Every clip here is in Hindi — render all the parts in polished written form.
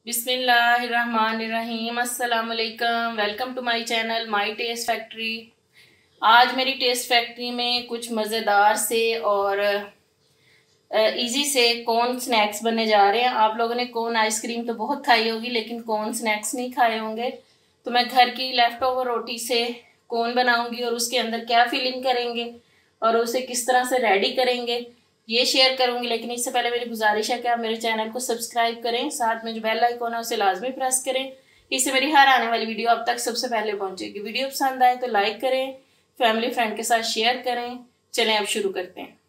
बिस्मिल्लाहिर्रहमानिर्रहीम। अस्सलाम वालेकुम। Welcome to my channel my taste factory. आज मेरी टेस्ट फैक्ट्री में कुछ मज़ेदार से और इजी से कॉर्न स्नैक्स बनने जा रहे हैं। आप लोगों ने कॉर्न आइसक्रीम तो बहुत खाई होगी, लेकिन कॉर्न स्नैक्स नहीं खाए होंगे। तो मैं घर की लेफ़्ट ओवर रोटी से कॉर्न बनाऊंगी और उसके अंदर क्या फिलिंग करेंगे और उसे किस तरह से रेडी करेंगे ये शेयर करूंगी। लेकिन इससे पहले मेरी गुजारिश है कि आप मेरे चैनल को सब्सक्राइब करें, साथ में जो बेल आइकॉन है उसे लाजमी प्रेस करें। इससे मेरी हर आने वाली वीडियो आप तक सबसे पहले पहुंचेगी। वीडियो पसंद आए तो लाइक करें, फैमिली फ्रेंड के साथ शेयर करें। चलें अब शुरू करते हैं।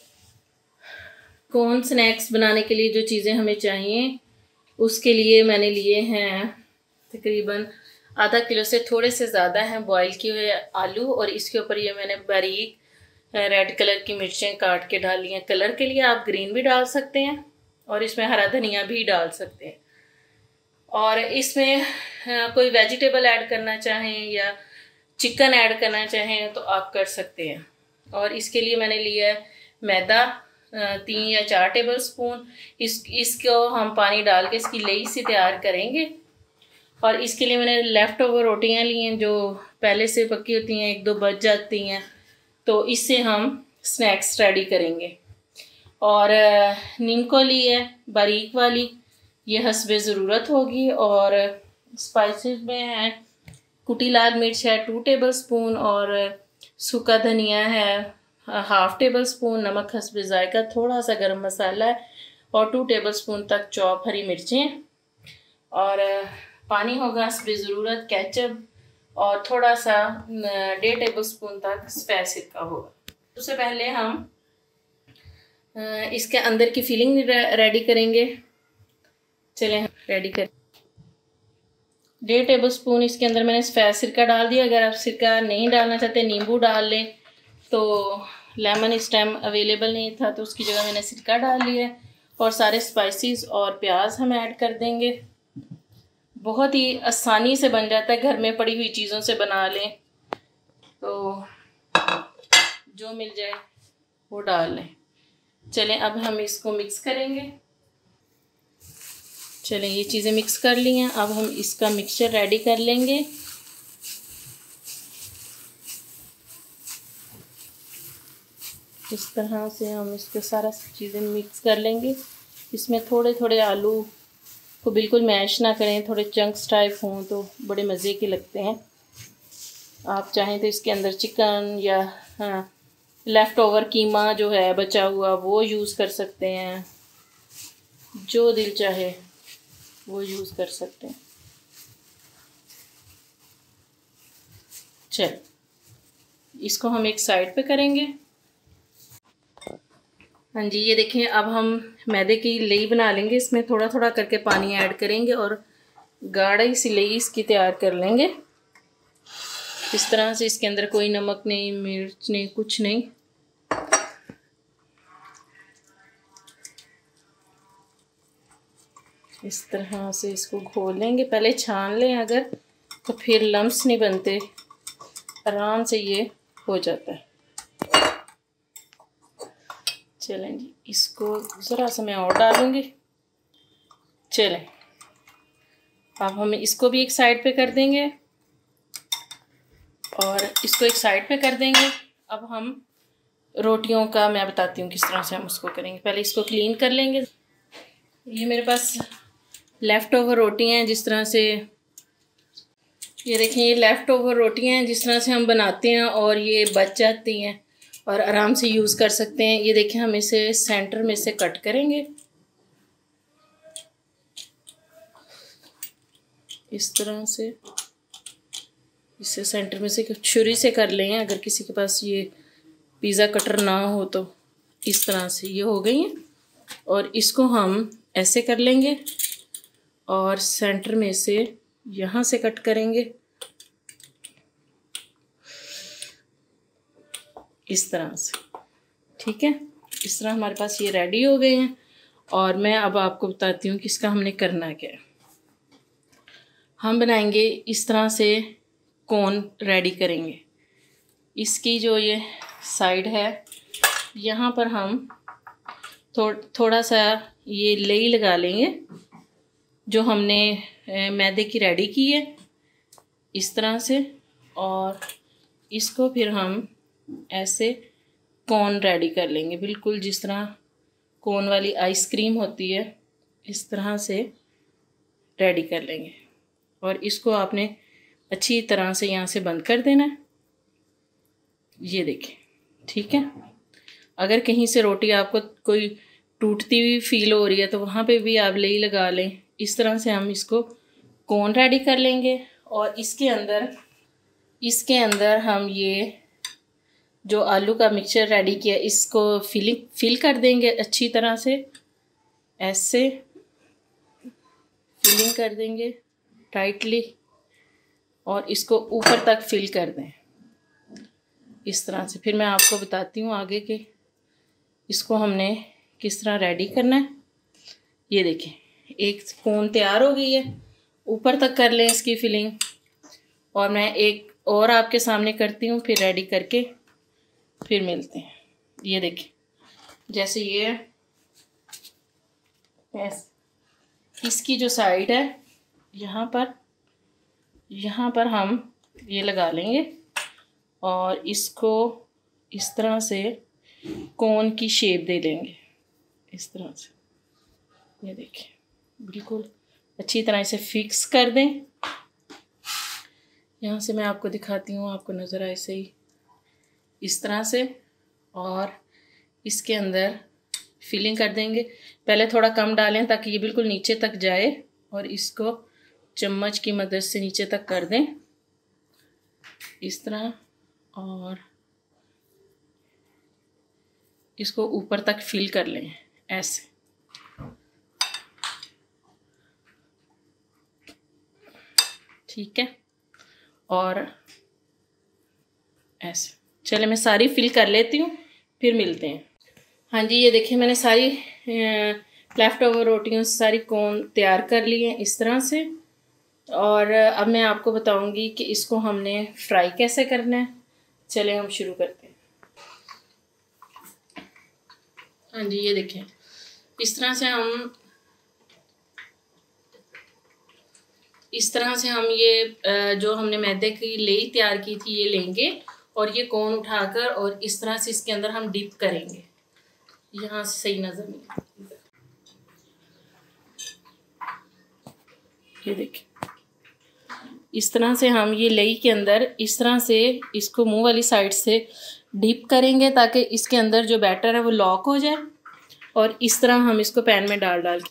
कॉर्न स्नैक्स बनाने के लिए जो चीज़ें हमें चाहिए, उसके लिए मैंने लिए हैं तकरीबन आधा किलो से थोड़े से ज़्यादा हैं बॉयल किए हुए आलू, और इसके ऊपर ये मैंने बारीक रेड कलर की मिर्चें काट के डाली हैं। कलर के लिए आप ग्रीन भी डाल सकते हैं और इसमें हरा धनिया भी डाल सकते हैं। और इसमें कोई वेजिटेबल ऐड करना चाहें या चिकन ऐड करना चाहें तो आप कर सकते हैं। और इसके लिए मैंने लिया है मैदा 3 या 4 टेबल स्पून। इसको हम पानी डाल के इसकी लेई से तैयार करेंगे। और इसके लिए मैंने लेफ़्ट ओवर रोटियाँ ली हैं जो पहले से पकी होती हैं, 1-2 बच जाती हैं, तो इससे हम स्नैक्स रेडी करेंगे। और नीमको ली है बारीक वाली, ये हस्बे ज़रूरत होगी। और स्पाइसेस में है कुटी लाल मिर्च है 2 टेबल स्पून, और सूखा धनिया है 1/2 टेबल स्पून, नमक हस्बे ज़ायका, थोड़ा सा गरम मसाला है और 2 टेबल स्पून तक चॉप हरी मिर्चें। और पानी होगा हस्बे ज़रूरत, केचप और थोड़ा सा 1.5 टेबल स्पून तक सफ़ेद सिरका होगा। सबसे पहले हम इसके अंदर की फिलिंग रेडी करेंगे। चलें हम रेडी करें। 1.5 टेबल स्पून इसके अंदर मैंने सफ़ेद सिरका डाल दिया। अगर आप सिरका नहीं डालना चाहते, नींबू डाल लें। तो लेमन इस टाइम अवेलेबल नहीं था तो उसकी जगह मैंने सिरका डाल लिया। और सारे स्पाइसेस और प्याज हम ऐड कर देंगे। बहुत ही आसानी से बन जाता है, घर में पड़ी हुई चीज़ों से बना लें तो जो मिल जाए वो डाल लें। चलें अब हम इसको मिक्स करेंगे। चलें ये चीज़ें मिक्स कर ली हैं, अब हम इसका मिक्सचर रेडी कर लेंगे। इस तरह से हम इसको सारा चीज़ें मिक्स कर लेंगे। इसमें थोड़े थोड़े आलू को बिल्कुल मैश ना करें, थोड़े चंक्स टाइप हों तो बड़े मज़े के लगते हैं। आप चाहें तो इसके अंदर चिकन या लेफ़्ट ओवर कीमा जो है बचा हुआ वो यूज़ कर सकते हैं, जो दिल चाहे वो यूज़ कर सकते हैं। चल इसको हम एक साइड पे करेंगे। हाँ जी, ये देखें अब हम मैदे की लेई बना लेंगे। इसमें थोड़ा थोड़ा करके पानी ऐड करेंगे और गाढ़ी सी लेई इसकी तैयार कर लेंगे। इस तरह से इसके अंदर कोई नमक नहीं, मिर्च नहीं, कुछ नहीं। इस तरह से इसको घोल लेंगे। पहले छान लें अगर, तो फिर लम्स नहीं बनते, आराम से ये हो जाता है। चलें जी, इसको ज़रा सा मैं और डालूँगी। चलें अब हम इसको भी एक साइड पे कर देंगे और इसको एक साइड पे कर देंगे। अब हम रोटियों का मैं बताती हूँ किस तरह से हम उसको करेंगे। पहले इसको क्लीन कर लेंगे। ये मेरे पास लेफ़्ट ओवर रोटियाँ हैं, जिस तरह से ये देखें, ये लेफ़्ट ओवर रोटियाँ हैं जिस तरह से हम बनाते हैं और ये बच जाती हैं और आराम से यूज़ कर सकते हैं। ये देखें, हम इसे सेंटर में से कट करेंगे इस तरह से। इसे सेंटर में से छुरी से कर लें अगर किसी के पास ये पिज़्ज़ा कटर ना हो तो। इस तरह से ये हो गई हैं और इसको हम ऐसे कर लेंगे और सेंटर में से यहाँ से कट करेंगे इस तरह से। ठीक है, इस तरह हमारे पास ये रेडी हो गए हैं। और मैं अब आपको बताती हूँ कि इसका हमने करना क्या है। हम बनाएंगे इस तरह से कॉर्न रेडी करेंगे। इसकी जो ये साइड है यहाँ पर हम थोड़ा सा ये लेई लगा लेंगे जो हमने मैदे की रेडी की है इस तरह से, और इसको फिर हम ऐसे कोन रेडी कर लेंगे, बिल्कुल जिस तरह कोन वाली आइसक्रीम होती है इस तरह से रेडी कर लेंगे। और इसको आपने अच्छी तरह से यहाँ से बंद कर देना है। ये देखिए, ठीक है। अगर कहीं से रोटी आपको कोई टूटती हुई फील हो रही है तो वहाँ पे भी आप लेई लगा लें। इस तरह से हम इसको कोन रेडी कर लेंगे और इसके अंदर हम ये जो आलू का मिक्सचर रेडी किया इसको फिल कर देंगे अच्छी तरह से, ऐसे फिलिंग कर देंगे टाइटली और इसको ऊपर तक फिल कर दें इस तरह से। फिर मैं आपको बताती हूँ आगे के इसको हमने किस तरह रेडी करना है। ये देखें, एक कोन तैयार हो गई है, ऊपर तक कर लें इसकी फिलिंग। और मैं एक और आपके सामने करती हूँ, फिर रेडी करके फिर मिलते हैं। ये देखें, जैसे ये इसकी जो साइड है यहाँ पर हम ये लगा लेंगे और इसको इस तरह से कोन की शेप दे लेंगे इस तरह से। ये देखिए, बिल्कुल अच्छी तरह से फिक्स कर दें। यहाँ से मैं आपको दिखाती हूँ, आपको नज़र आए सही इस तरह से। और इसके अंदर फिलिंग कर देंगे। पहले थोड़ा कम डालें ताकि ये बिल्कुल नीचे तक जाए और इसको चम्मच की मदद से नीचे तक कर दें इस तरह, और इसको ऊपर तक फिल कर लें ऐसे। ठीक है, और ऐसे। चले मैं सारी फिल कर लेती हूँ, फिर मिलते हैं। हाँ जी, ये देखिए मैंने सारी लेफ़्ट ओवर रोटियों से सारी कोन तैयार कर ली हैं इस तरह से। और अब मैं आपको बताऊंगी कि इसको हमने फ्राई कैसे करना है। चले हम शुरू करते हैं। हाँ जी, ये देखें, इस तरह से हम ये जो हमने मैदे की लेई तैयार की थी ये लेंगे और ये कोन उठाकर और इस तरह से इसके अंदर हम डिप करेंगे। यहाँ से सही नज़र नहीं, ये देखिए, इस तरह से हम ये लेई के अंदर इस तरह से इसको मुंह वाली साइड से डिप करेंगे ताकि इसके अंदर जो बैटर है वो लॉक हो जाए। और इस तरह हम इसको पैन में डाल के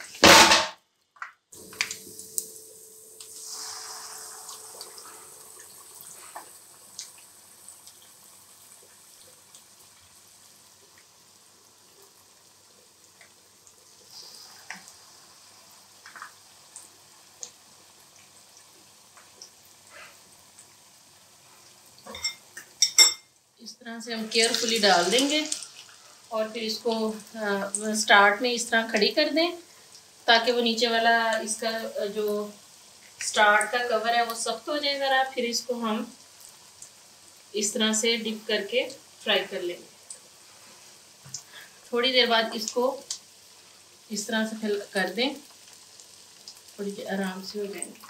इस तरह से हम केयरफुली डाल देंगे और फिर इसको स्टार्ट में इस तरह खड़ी कर दें ताकि वो नीचे वाला इसका जो स्टार्ट का कवर है वो सख्त हो जाए ज़रा। फिर इसको हम इस तरह से डिप करके फ्राई कर लेंगे। थोड़ी देर बाद इसको इस तरह से फिल कर दें, थोड़ी देर आराम से हो जाएंगे।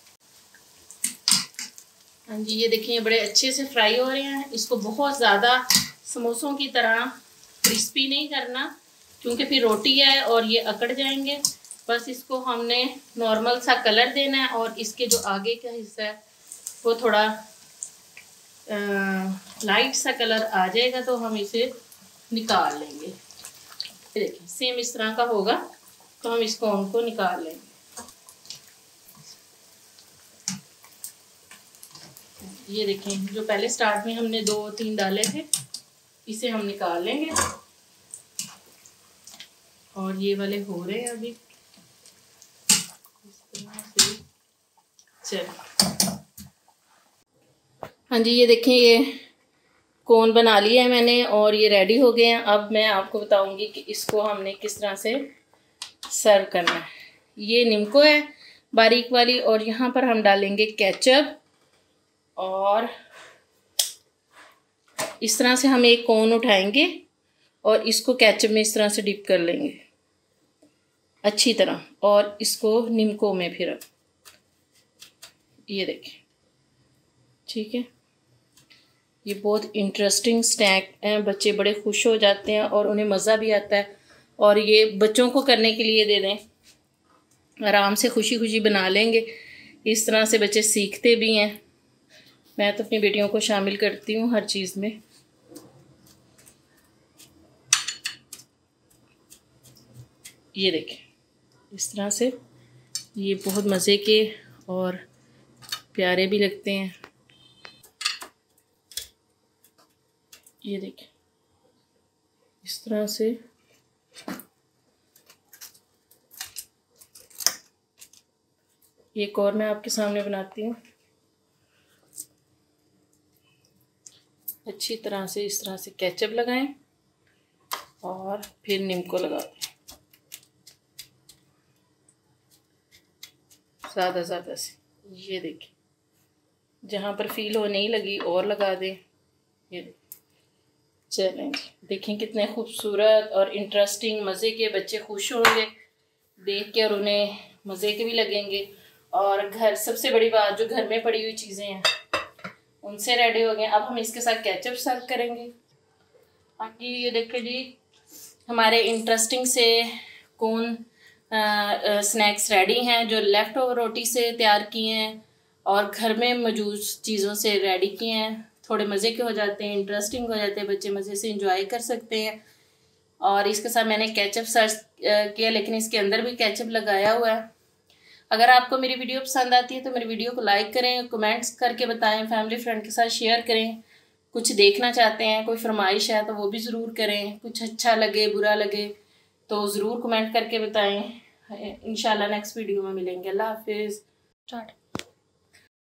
हाँ जी, ये देखिए, ये बड़े अच्छे से फ्राई हो रहे हैं। इसको बहुत ज़्यादा समोसों की तरह क्रिस्पी नहीं करना क्योंकि फिर रोटी है और ये अकड़ जाएंगे। बस इसको हमने नॉर्मल सा कलर देना है और इसके जो आगे का हिस्सा है वो थोड़ा लाइट सा कलर आ जाएगा तो हम इसे निकाल लेंगे। ये देखिए, सेम इस तरह का होगा तो हम इसको उनको निकाल लेंगे। ये देखें, जो पहले स्टार्ट में हमने 2-3 डाले थे इसे हम निकाल लेंगे। और ये वाले हो रहे हैं अभी इस तरह से। चलो, हाँ जी, ये देखें, ये कोन बना लिया है मैंने और ये रेडी हो गए हैं। अब मैं आपको बताऊंगी कि इसको हमने किस तरह से सर्व करना है। ये निम्को है बारीक वाली और यहाँ पर हम डालेंगे केचप और इस तरह से हम एक कोन उठाएंगे और इसको केचप में इस तरह से डिप कर लेंगे। अच्छी तरह, और इसको निमको में फिर ये देखें, ठीक है। ये बहुत इंटरेस्टिंग स्नैक हैं, बच्चे बड़े खुश हो जाते हैं और उन्हें मज़ा भी आता है। और ये बच्चों को करने के लिए दे दें, आराम से खुशी खुशी बना लेंगे। इस तरह से बच्चे सीखते भी हैं। मैं तो अपनी बेटियों को शामिल करती हूँ हर चीज़ में। ये देखें, इस तरह से ये बहुत मज़े के और प्यारे भी लगते हैं। ये देखें, इस तरह से एक और मैं आपके सामने बनाती हूँ। अच्छी तरह से इस तरह से केचप लगाएं और फिर निम्को लगा दें, ज़्यादा ज़्यादा से। ये देखें, जहाँ पर फील हो नहीं लगी और लगा दें। ये देखें, चलें जी, देखें कितने खूबसूरत और इंटरेस्टिंग, मज़े के। बच्चे खुश होंगे देख के और उन्हें मज़े के भी लगेंगे। और घर, सबसे बड़ी बात, जो घर में पड़ी हुई चीज़ें हैं उनसे रेडी हो गए। अब हम इसके साथ केचप सर्व करेंगे। बाकी ये देखें जी, हमारे इंटरेस्टिंग से कौन स्नैक्स रेडी हैं, जो लेफ़्ट ओवर रोटी से तैयार किए हैं और घर में मौजूद चीज़ों से रेडी किए हैं। थोड़े मज़े के हो जाते हैं, इंटरेस्टिंग हो जाते हैं, बच्चे मज़े से इंजॉय कर सकते हैं। और इसके साथ मैंने केचप सर्व किया, लेकिन इसके अंदर भी केचप लगाया हुआ है। अगर आपको मेरी वीडियो पसंद आती है तो मेरी वीडियो को लाइक करें, कमेंट्स करके बताएं, फैमिली फ्रेंड के साथ शेयर करें। कुछ देखना चाहते हैं, कोई फरमाइश है तो वो भी ज़रूर करें। कुछ अच्छा लगे, बुरा लगे तो ज़रूर कमेंट करके बताएं। इंशाल्लाह नेक्स्ट वीडियो में मिलेंगे। अल्लाह हाफिज़। स्टार्ट।